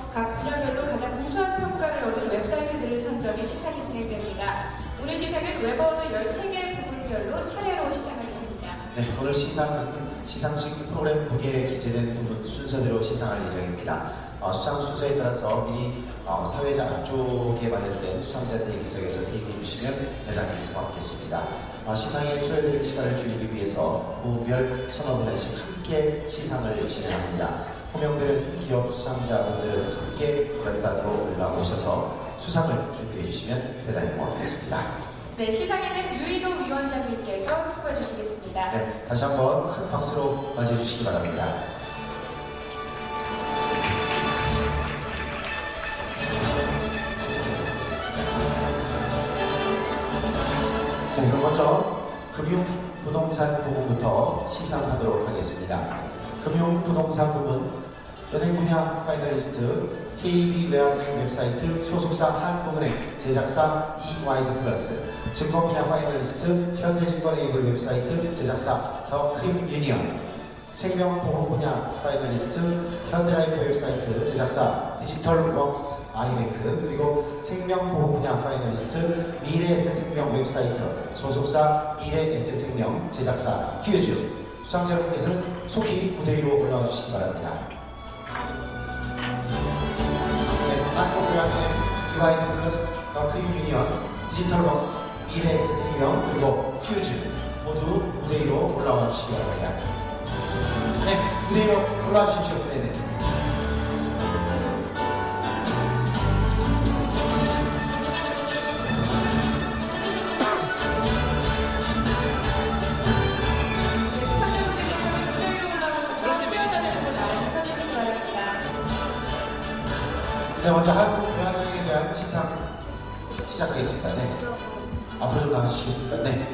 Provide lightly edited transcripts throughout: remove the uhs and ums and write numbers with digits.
각 분야별로 가장 우수한 평가를 얻은 웹사이트들을 선정해 시상이 진행됩니다. 오늘 시상은 웹어워드 13개 부문별로 차례로 시상하겠습니다. 네, 오늘 시상은 시상식 프로그램 북에 기재된 부분 순서대로 시상할 예정입니다. 수상 순서에 따라서 미리 사회자 앞쪽에 마련된 수상자 대기석에서 대기해 주시면 대단히 고맙겠습니다. 시상에 소외드린 시간을 줄이기 위해서 부문별 서너 분야씩 함께 시상을 진행합니다. 호명되는 기업 수상자분들은 함께 연단으로 올라오셔서 수상을 준비해 주시면 대단히 고맙겠습니다. 네, 시상에는 유인호 위원장님께서 수고해 주시겠습니다. 네, 다시 한번 큰 박수로 맞이해 주시기 바랍니다. 자, 그럼 먼저 금융부동산 부문부터 시상하도록 하겠습니다. 금융부동산 부문 은행 분야 파이널리스트 KB 외환은행 웹사이트 소속사 한국은행 제작사 이와이드 플러스 증권 분야 파이널리스트 현대증권 에이블 웹사이트 제작사 더 크림 유니언 생명보험 분야 파이널리스트 현대라이프 웹사이트 제작사 디지털웍스 아이뱅크 그리고 생명보험 분야 파이널리스트 미래에셋생명 웹사이트 소속사 미래에셋생명 제작사 퓨즈 수상자 여러분께서는 속히 무대 위로 올라와 주시기 바랍니다. 한국외환은행 이와이드 플러스 더 크림 유니언 디지털웍스 미래에셋생명 그리고 퓨즈 모두 무대 위로 올라와 주시기 바랍니다. 네, 무대 위로 올라와 주십시오. 네네. 수상자분들께서는 무대 위로 올라오셔서 수여자를 보고 나란히 서주시기 바랍니다. 네, 먼저 한국외환은행에 대한 시상 시작하겠습니다. 네. 앞으로 좀 나와주시겠습니까? 네.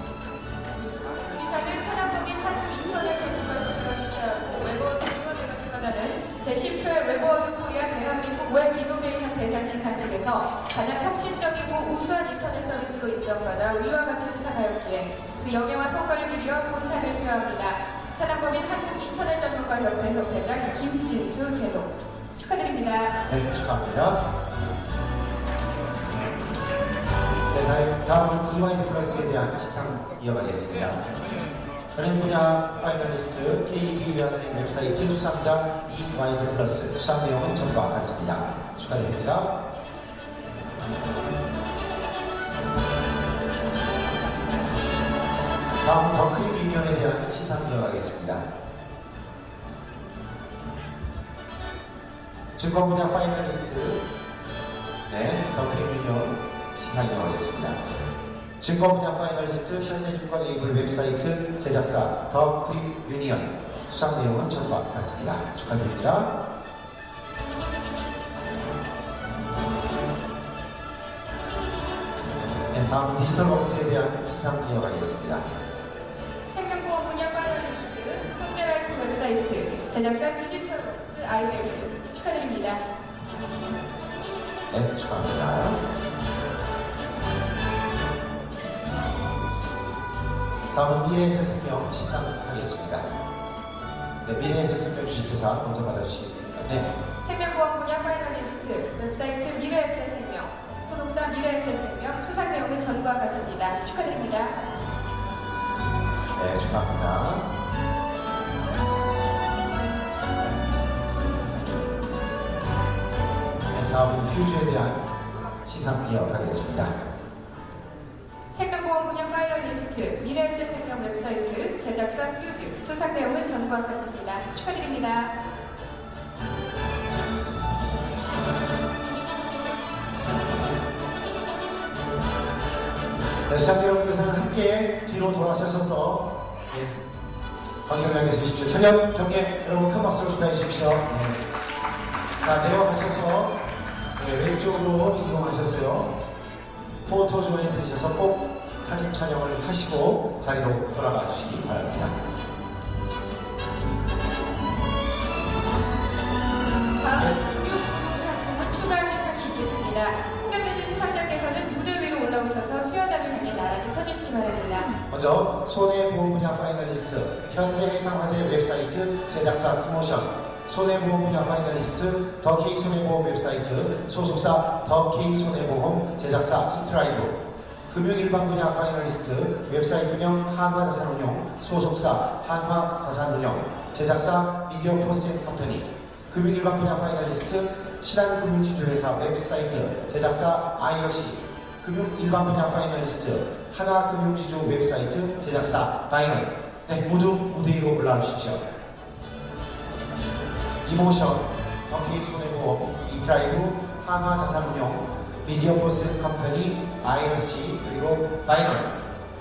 시상은 산업법인 한국인터넷 전문가협회가 주최하고 웹어워드 위원회가 주관하는 제10회 웹어워드 코리아 대한민국 웹 이노베이션 대상 시상식에서 가장 혁신적이고 우수한 인터넷 서비스로 인정받아 위와 같이 수상하였기에 그 영예와 성과를 기리어 본상을 수여합니다. 산업법인 한국인터넷 전문가협회 협회장 김진수 대동 축하드립니다. 네, 축하합니다. 네, 다음은 이와이드 플러스에 대한 시상 이어가겠습니다. 은행 분야 파이널리스트 KB 외환은행 웹사이트 수상자 이와이드 플러스 수상 내용은 전과 같습니다. 축하드립니다. 다음 더 크림 유니언에 대한 시상 이어가겠습니다. 증권 분야 파이널리스트 네, 더 크림 유니언 시상 이어가겠습니다. 증권 분야 파이널리스트 현대증권 에이블 웹사이트 제작사 더 크림 유니언 수상 내용은 전과 같습니다. 축하드립니다. 네, 다음 디지털웍스에 대한 시상 이어가겠습니다. 생명보험 분야 파이널리스트 현대라이프 웹사이트 제작사 디지털웍스 아이뱅크 축하드립니다. 네, 축하합니다. 다음은 미래에셋생명 시상하겠습니다. 네, 미래에셋생명 주식회사 먼저 받아주시겠습니까? 네. 생명보험 분야 파이널리스트 웹사이트 미래에셋생명 소속사 미래에셋생명 수상 내용은 전과 같습니다. 축하드립니다. 네, 축하합니다. 다음은 퓨즈에 대한 시상 이어가겠습니다. 생명보험 분야 파이널리스트 미래에셋생명 웹사이트 제작사 퓨즈 수상 내용은 전과 같습니다. 축하드립니다. 네, 수상자 여러분께서는 함께 뒤로 돌아서셔서 네, 관객을 향해 서주십시오. 찬양 경례 여러분 큰 박수로 축하해 주십시오. 네. 자, 내려가셔서 네, 왼쪽으로 이동하셔서요. 포토존에 들으셔서 꼭 사진 촬영을 하시고 자리로 돌아가 주시기 바랍니다. 다음은 금융부동산 부문 추가 시상이 있겠습니다. 호명되신 수상자께서는 무대 위로 올라오셔서 수여자를 향해 나란히 서주시기 바랍니다. 먼저 손해보호 분야 파이널리스트 현대해상화재 웹사이트 제작사 이모션 손해보험 분야 파이널리스트 더 K 손해보험 웹사이트 소속사 더 K 손해보험 제작사 이트라이브 금융일반 분야 파이널리스트 웹사이트명 한화자산운용 소속사 한화자산운용 제작사 미디어포스앤컴퍼니 금융일반 분야 파이널리스트 신한금융지주회사 웹사이트 제작사 아이러시 금융일반 분야 파이널리스트 하나금융지주 웹사이트 제작사 바이널. 네, 모두 무대 위로 올라와 주십시오. 이모션, 더케이 손해보험, 이트라이브, 한화자산운용, 미디어포스앤컴퍼니, 아이러시 그리고 바이널.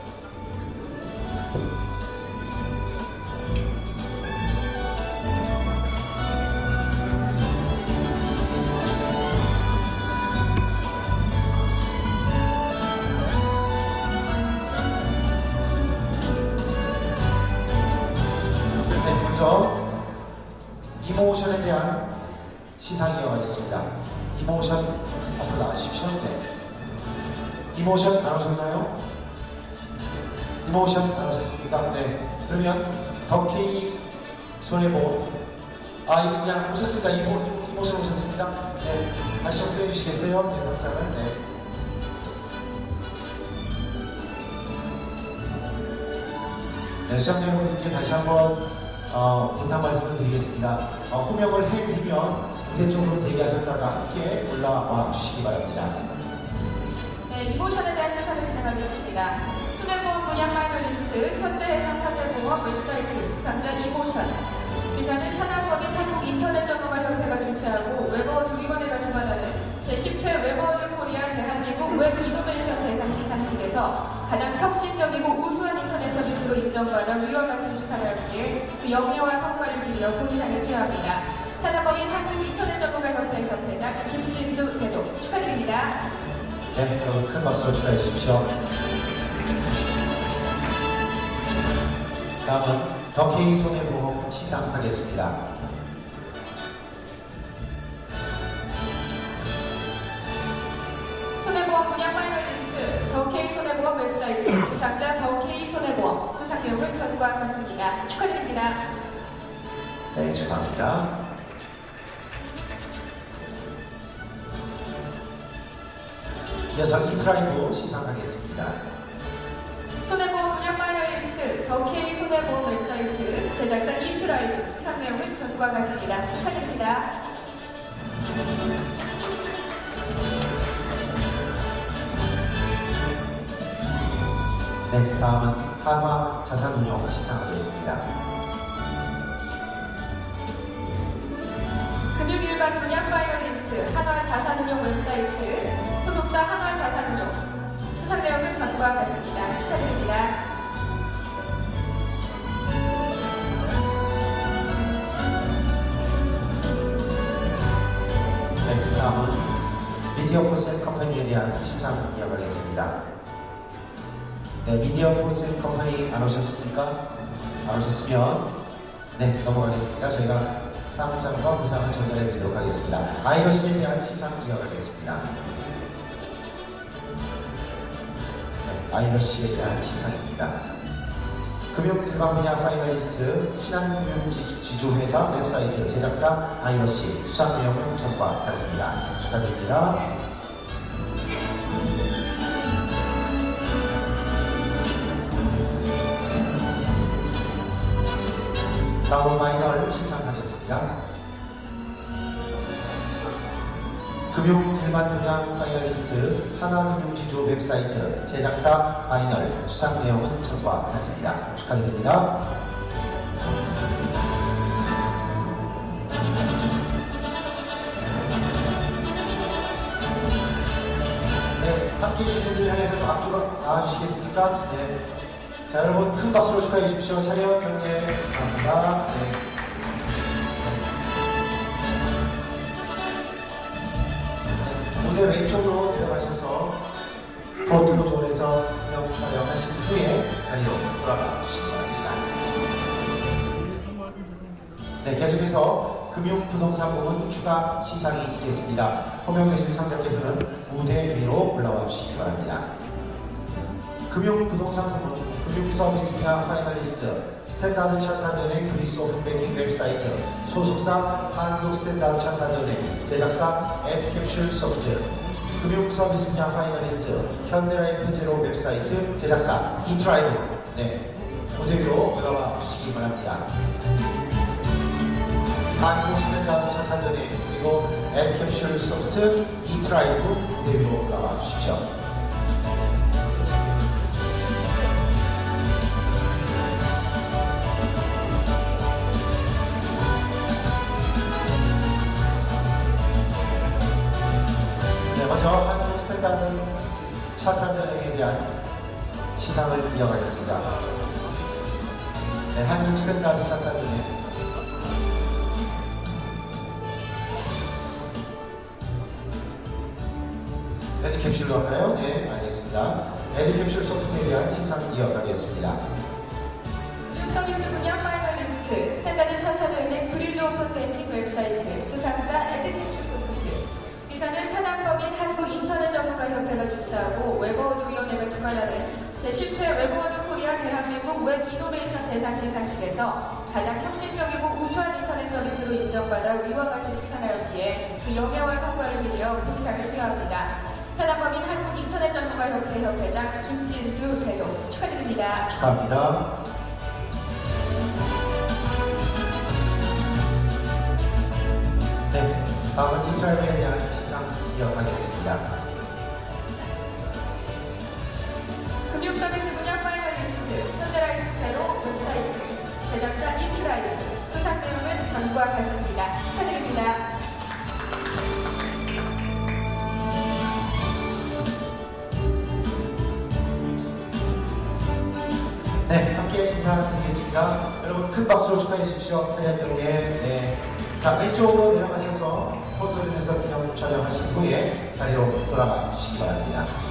먼저 이모션에 대한 시상 이어가겠습니다. 이모션 앞으로 나와주십시오. 네. 이모션 안 오셨나요? 이모션 안 오셨습니까? 네. 그러면 더케이 손해보험 그냥 오셨습니다. 이모션 오셨습니다. 네. 다시 좀 그려주시겠어요? 네, 답장을. 네. 네, 수상자 여러분께 다시 한번 부탁 말씀을 드리겠습니다. 호명을 해드리면 무대 쪽으로 대기하셨다가 함께 올라와 주시기 바랍니다. 네, 이모션에 대한 시상을 진행하겠습니다. 손해보험 분야 파이널리스트 현대해상화재보험 웹사이트 수상자 이모션. 기사는 산업법인 한국인터넷전문가협회가 주최하고 웹어워드위원회가 주관하는 제10회 웹어워드 코리아 대한민국 웹 이노베이션 대상 시상식에서 가장 혁신적이고 우수한 인터넷 서비스로 인정받아 위와 같이 수상하였기에 그 영예와 성과를 기리어 본상을 수여합니다. 산업법인 한국인터넷전문가협회 협회장 김진수 대도 축하드립니다. 네, 여러분 큰 박수로 축하해 주십시오. 다음은 더케이 손해보험 시상하겠습니다. 손해보험 분야 파이널리스트 더케이 손해보험 웹사이트 수상자 더케이 손해보험 수상 내용은 전과 같습니다. 축하드립니다. 네, 축하합니다. 이어서 이트라이브 시상하겠습니다. 손해보험 분야 파이널리스트 더케이 손해보험 웹사이트 제작사 이트라이브 수상 내용은 전과 같습니다. 축하드립니다. 네, 다음은 한화자산운용 시상하겠습니다. 금융일반 분야 파이널리스트 한화자산운용 웹사이트 소속사 한화자산운용 수상 내용은 전과 같습니다. 축하드립니다. 네, 다음은 미디어포스앤컴퍼니에 대한 시상 이어가겠습니다. 네, 미디어포스앤컴퍼니 안 오셨습니까? 안 오셨으면 네, 넘어가겠습니다. 저희가 상장과 부상을 전달해 드리도록 하겠습니다. 아이러시에 대한 시상 이어가겠습니다. 네, 아이러시에 대한 시상입니다. 금융일반 분야 파이널리스트 신한금융지주회사 웹사이트 제작사 아이러시 수상 내용은 전과 같습니다. 축하드립니다. 다음 파이널 시상하겠습니다. 금융일반 분야 파이널리스트 하나금융지주 웹사이트 제작사 파이널 수상 내용은 전과 같습니다. 축하드립니다. 네, 함께 해주신 분들 향해서 좀 앞쪽으로 나와주시겠습니까? 네. 자, 여러분 큰 박수로 축하해 주십시오. 차렷 경례 감사합니다. 네. 네. 무대 왼쪽으로 내려가셔서 포토존에서 기념 촬영하신 후에 자리로 돌아가 주시기 바랍니다. 네, 계속해서 금융부동산 부문 추가 시상이 있겠습니다. 호명해주신 상자께서는 무대 위로 올라와 주시기 바랍니다. 금융부동산 부문 금융서비스 분야 파이널리스트 스탠다드 차카드은행 그리스 오픈뱅킹 웹사이트 소속사 한국스탠다드 차카드은행 제작사 에드캡슐 소프트 금융서비스 분야 파이널리스트 현대라이프 제로 웹사이트 제작사 이트라이브 네, 무대 위로 올라와 주시기 바랍니다. 한국스탠다드 차카드은행 그리고 에드캡슐 소프트 이트라이브 무대 위로 올라와 주십시오. 먼저 한국 스탠다드 차카드은행에 대한 시상을 이어가겠습니다. 네, 한국 스탠다드 차카드은행 에드캡슐로 할까요? 네, 알겠습니다. 에드캡슐 소프트에 대한 시상 이어가겠습니다. 금융서비스 분야 파이널리스트 스탠다드 차카드은행 브리즈 오픈 뱅킹 웹사이트 수상자 에드캡슐 소프트 이사는 사단법인 한국인터넷전문가협회가 주최하고 웹어워드위원회가 주관하는 제10회 웹어워드 코리아 대한민국 웹 이노베이션 대상 시상식에서 가장 혁신적이고 우수한 인터넷 서비스로 인정받아 위와 같이 수상하였기에 그 영예와 성과를 기리어 본상을 수여합니다. 사단법인 한국인터넷전문가협회 협회장 김진수 대동 축하드립니다. 축하합니다. 네, 다음은 이트라이브에 대한 시상 이어가겠습니다. 금융서비스 분야 파이널리스트 현대라이프 제로 웹사이트 제작사 이트라이브 수상 내용은 전과 같습니다. 축하드립니다. 네, 함께 인사드리겠습니다. 여러분 큰 박수로 축하해 주십시오. 차례한경례. 네. 자, 왼쪽으로 내려가셔서 포토존에서 기념 촬영하신 후에 자리로 돌아가 주시기 바랍니다.